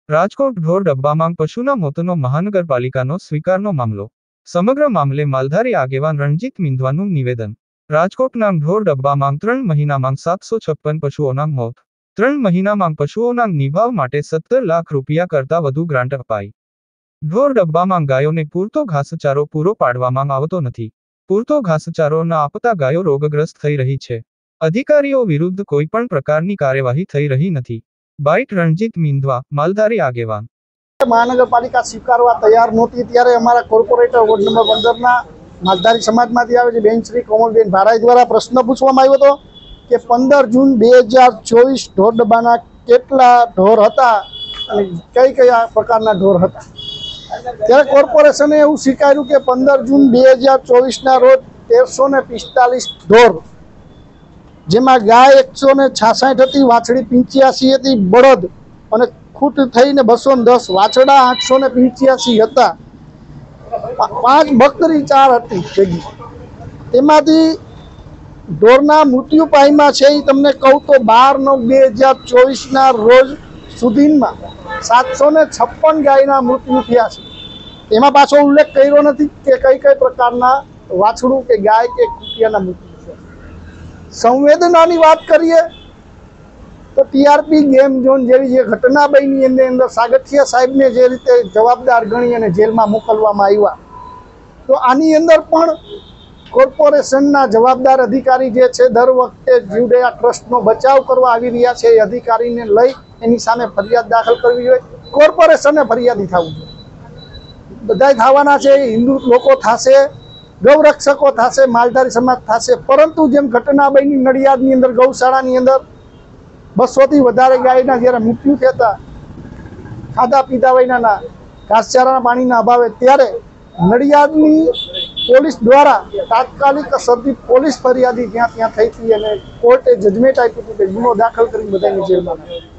રાજકોટ ઢોર ડબ્બામાં પશુના મોતનો મહાનગરપાલિકાનો સ્વીકારનો મામલો। સમગ્ર મામલે માલધારી આગેવાન રણજીત મીંધવાનું નિવેદન। રાજકોટના ઢોર ડબ્બામાં 3 મહિનામાં 756 પશુઓના મોત। 3 મહિનામાં પશુઓના નિભાવ માટે 17 લાખ રૂપિયા કરતાં વધુ ગ્રાન્ટ અપાઈ। ઢોર ડબ્બામાં ગાયોને પૂરતો ઘાસચારો પૂરો પાડવામાં આવતો નથી। પૂરતો ઘાસચારો ન આપતા ગાયો રોગગ્રસ્ત થઈ રહી છે। અધિકારીઓ વિરુદ્ધ કોઈપણ પ્રકારની કાર્યવાહી થઈ રહી નથી। બાઇટ રણજીત મીંધવા, માલધારી આગેવાન। મહાનગરપાલિકા સ્વીકારવા તૈયાર નહોતી ત્યારે અમારા કોર્પોરેટર વોર્ડ નંબર 15ના માલધારી સમાજમાંથી આવે છે બેન શ્રી કોમલબેન ભારાઈ દ્વારા પ્રશ્ન પૂછવામાં આવ્યો હતો કે 15 જૂન 2024 ઢોર ડબ્બાના કેટલા ઢોર હતા અને કઈ કયા પ્રકારના ઢોર હતા। ત્યારે કોર્પોરેશને એવું સ્વીકાર્યું કે 15 જૂન 2024ના રોજ 1345 ઢોર, જેમાં ગાય 166 હતી, વાછડી 85 હતી, બળદ અને ખૂટ થઈને 210, વાછડા 885 હતા, 5 બકરી 4 હતી ભેગી। તેમાંથી ઢોરના મૃત્યુ પામ્યા છે એ તમને કહું તો 12/9/2024ના રોજ સુધીમાં 756 ગાયના મૃત્યુ થયા છે। એમાં પાછો ઉલ્લેખ કર્યો નથી કે કઈ કઈ પ્રકારના વાછડું કે ગાય કે કુટિયાના મૃત્યુ છે। સંવેદનાની વાત કરીએ તો ટીઆરપી ગેમ ઝોન જેવી જે ઘટના બની એની અંદર સાગઠિયા સાહેબને જે રીતે જવાબદાર ગણી અને જેલમાં મોકલવામાં આવ્યા, તો આની અંદર પણ કોર્પોરેશનના જવાબદાર અધિકારી જે છે દર વખતે જીવદયા ટ્રસ્ટનો બચાવ કરવા આવી રહ્યા છે એ અધિકારીને લઈ એની સામે ફરિયાદ દાખલ કરવી જોઈએ। કોર્પોરેશને ફરિયાદી થવું જોઈએ, બધાય થવાના છે, હિન્દુ લોકો થશે, ગૌરક્ષકો થશે, માલધારી સમાજ થશે, પરંતુ જેમ ઘટના બની નડિયાદની અંદર ગૌશાળાની અંદર 200થી વધારે ગાયના જ્યારે મૃત્યુ થતા ખાધા પીધા વિનાના ઘાસચારાના પાણીના અભાવે, ત્યારે નડિયાદની પોલીસ દ્વારા તાત્કાલિક અસરથી પોલીસ ફરિયાદી ત્યાં થઈ હતી અને કોર્ટે જજમેન્ટ આપ્યું હતું કે ગુનો દાખલ કરીને બધાની જેલમાં